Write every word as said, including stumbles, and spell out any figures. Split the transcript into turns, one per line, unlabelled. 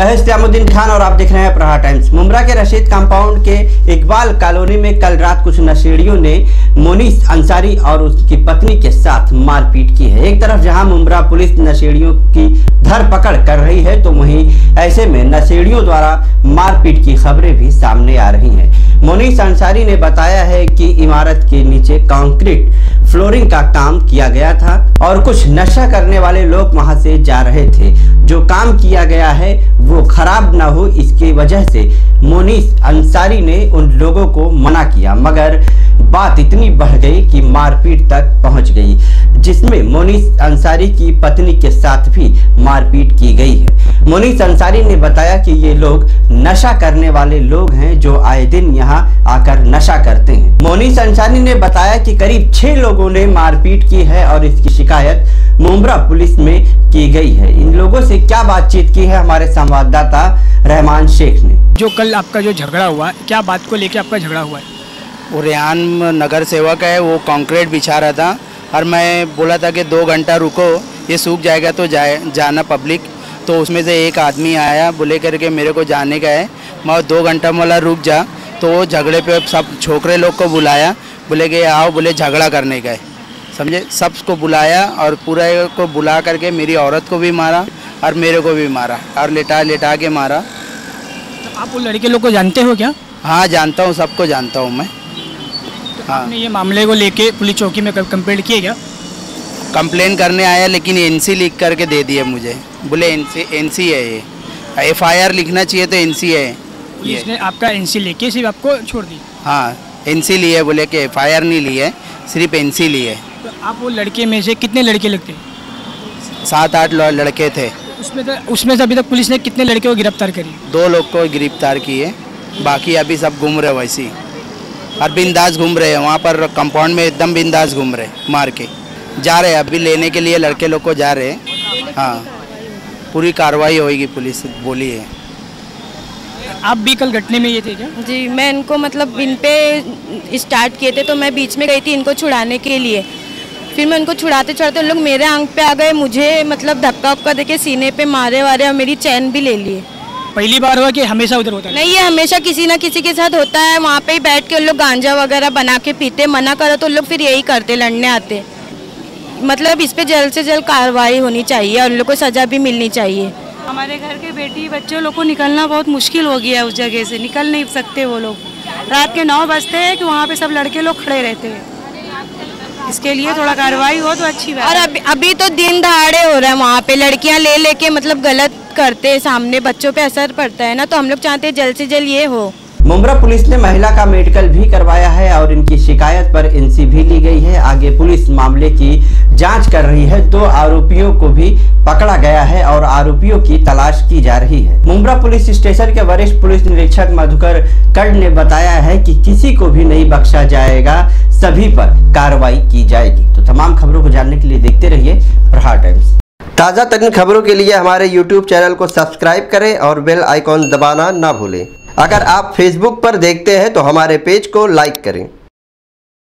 मैं इस्लामुद्दीन खान और आप देख रहे हैं प्रहार टाइम्स। मुंब्रा के रशीद कंपाउंड के इकबाल कॉलोनी में कल रात कुछ नशेड़ियों ने मोनीस अंसारी और उसकी पत्नी के साथ मारपीट की है। एक तरफ जहां मुंब्रा पुलिस नशेड़ियों की धरपकड़ कर रही है, तो वहीं ऐसे में नशेड़ियों द्वारा मारपीट की खबरें भी सामने आ रही हैं। मोनीस अंसारी ने बताया है कि इमारत के नीचे कंक्रीट फ्लोरिंग का काम किया गया था और कुछ नशा करने वाले लोग वहां से जा रहे थे। जो काम किया गया है वो खराब ना हो, इसकी वजह से मोनीस अंसारी ने उन लोगों को मना किया, मगर बात इतनी बढ़ गई कि मारपीट तक पहुंच गई, जिसमें मोनीस अंसारी की पत्नी के साथ भी मारपीट की गई है। मोनीस अंसारी ने बताया कि ये लोग नशा करने वाले लोग हैं जो आए दिन यहाँ आकर नशा करते हैं। मोनीस अंसारी ने बताया कि करीब छह लोगों ने मारपीट की है और इसकी शिकायत मुंब्रा पुलिस में की गई है। इन लोगों से क्या बातचीत की है हमारे संवाददाता रहमान शेख ने।
जो कल आपका जो झगड़ा हुआ, क्या बात को लेकर आपका झगड़ा हुआ है?
वो रेहान नगर सेवक है, वो कंक्रीट बिछा रहा था और मैं बोला था कि दो घंटा रुको, ये सूख जाएगा तो जाए जाना पब्लिक। तो उसमें से एक आदमी आया, बोले करके मेरे को जाने का है, मैं दो घंटा बोला रुक जा। तो वो झगड़े पे सब छोकरे लोग को बुलाया, बोले कि आओ, बोले झगड़ा करने का है, समझे। सबको बुलाया और पूरा को बुला करके मेरी औरत को भी मारा और मेरे को भी मारा और लेटा लेटा के मारा।
तो आप वो लड़के लोग को जानते हो क्या?
हाँ जानता हूँ, सबको जानता हूँ मैं।
तो हाँ। आपने ये मामले को लेके पुलिस चौकी में कंप्लेंट किए क्या?
कंप्लेन करने आया लेकिन एनसी लिख करके दे दिया मुझे, बोले एनसी एनसी है, ये एफआईआर लिखना चाहिए तो एनसी है।
पुलिस ने आपका एनसी लेके सिर्फ आपको छोड़ दी?
हाँ एनसी ली है, बोले कि एफआईआर नहीं ली है, सिर्फ एनसी ली है।
तो आप वो लड़के में से कितने लड़के लगते?
सात आठ लड़के थे।
उसमें तो उसमें से अभी तक पुलिस ने कितने लड़के को गिरफ्तार करी?
दो लोग को गिरफ्तार किए, बाकी अभी सब घूम रहे वैसे ही और बिंदास घूम रहे हैं वहाँ पर कंपाउंड में, एकदम बिंदास घूम रहे, मार के जा रहे हैं। अभी लेने के लिए लड़के लोग को जा रहे हैं। हाँ पूरी कार्रवाई होगी, पुलिस बोली है।
आप भी कल घटने में ये थे क्या?
जी, मैं इनको मतलब इन पे स्टार्ट किए थे तो मैं बीच में गई थी इनको छुड़ाने के लिए। फिर मैं उनको छुड़ाते छुड़ाते उन लोग मेरे आंख पे आ गए, मुझे मतलब धक्का उक्का देके सीने पे मारे वारे और मेरी चैन भी ले लिए।
पहली बार हुआ कि हमेशा उधर होता है?
नहीं, ये हमेशा किसी ना किसी के साथ होता है। वहाँ पे ही बैठ के उन लोग गांजा वगैरह बना के पीते, मना करो तो लोग फिर यही करते, लड़ने आते। मतलब इस पे जल्द से जल्द कार्रवाई होनी चाहिए और उन लोग को सजा भी मिलनी चाहिए।
हमारे घर के बेटी बच्चों लोग को निकलना बहुत मुश्किल हो गया है, उस जगह से निकल नहीं सकते वो लोग। रात के नौ बजते हैं कि वहाँ पे सब लड़के लोग खड़े रहते हैं। इसके लिए थोड़ा कार्रवाई हो तो अच्छी बात।
और अभी अभी तो दिन दहाड़े हो रहा है, वहाँ पे लड़कियाँ ले लेके मतलब गलत करते हैं, सामने बच्चों पे असर पड़ता है ना, तो हम लोग चाहते हैं जल्द से जल्द ये हो।
मुंब्रा पुलिस ने महिला का मेडिकल भी करवाया है और इनकी शिकायत पर एनसी भी ली गई है। आगे पुलिस मामले की जांच कर रही है। दो आरोपियों को भी पकड़ा गया है और आरोपियों की तलाश की जा रही है। मुंब्रा पुलिस स्टेशन के वरिष्ठ पुलिस निरीक्षक मधुकर कर्ण ने बताया है कि किसी को भी नहीं बख्शा जाएगा, सभी पर कार्रवाई की जाएगी। तो तमाम खबरों को जानने के लिए देखते रहिए प्रहार टाइम्स। ताज़ा तरीन खबरों के लिए हमारे यूट्यूब चैनल को सब्सक्राइब करें और बेल आइकॉन दबाना ना भूलें। अगर आप फेसबुक पर देखते हैं तो हमारे पेज को लाइक करें।